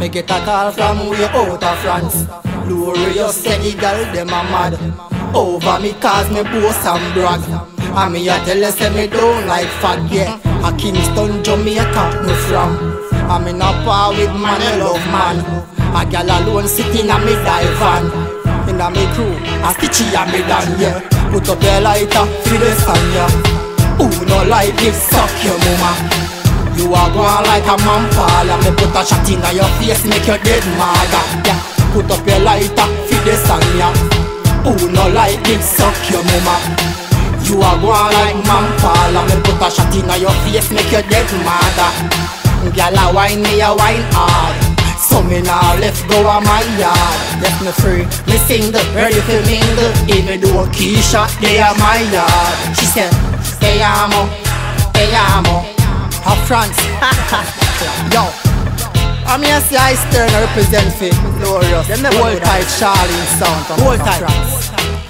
Me get a call from way out of France. Glorious say the girl dem a mad over me cause me boast and brag. And me a tell you say me don't like fag, yeah. A Kingston, Jamaica me from. And me not par with man, I love man. A gal alone sitting on me divan. In a me crew, a stitchy and me done, yeah. Put up your lighter, feel the sun, yeah. Who no like it, suck your mama. You are going like a man fall. And me put a shot in your face, make you dead maga, yeah. Put up your lighter, feel the sun, yeah. Who no like it, suck your mama. You are going like man fall. And me put a shot in your face, make you dead maga. Girl a wine me a wine hard. So me now left go a my yard. Left me free, me single, ready for mingle. Even though Keisha, they are my yard. She said, te amo, have France. Yo, I'm here see I Stern represent for Glorious. Hold tight Charlie sound from hold tight France.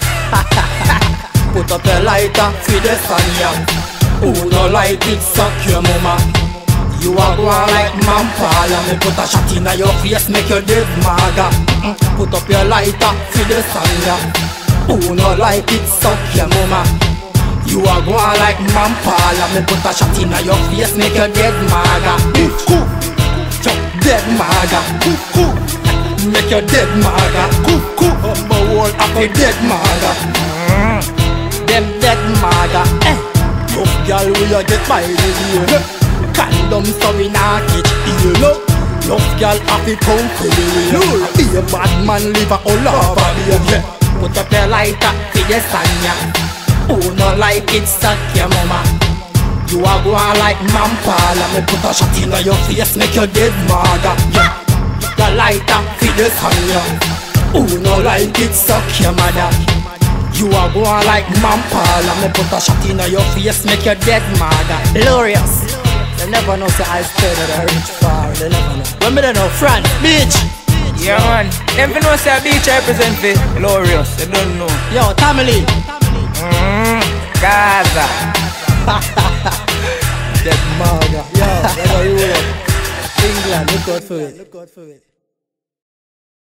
Put up a lighter for the sun, yeah. Who no like it, suck your mama. You are going like man fall. And me put a shot in your face, make you dead maga. Put up your lighter for the sun, yeah. Who no like it, suck your mama. You are going like man fall. And me put a shot in your face, make you dead maga. Dead maga. Make you dead maga. My whole happy dead maga. Them dead maga. Tough girl will you get by the way. Condom so we nah catch you know. Love girl happy come to the way. Be a bad man live a all over the yeah. Put up your lighter for the sun, yeah. Who no like it, suck your mama. You are going like man fall. And me put a shot in your face, make you dead maga, yeah. The lighter for the sun, yeah. Who no like it, suck your mother. You are going like man fall. And me put a shot in your face, make you dead maga. Glorious. They never know say I stay that I reach far. They never know. When me don't know France, beach. Yeah man. Them know say a beach represent for Glorious. They don't know. Yo, Tamale. Gaza. Dead maga. Yo, that's how you up. England, look out for it.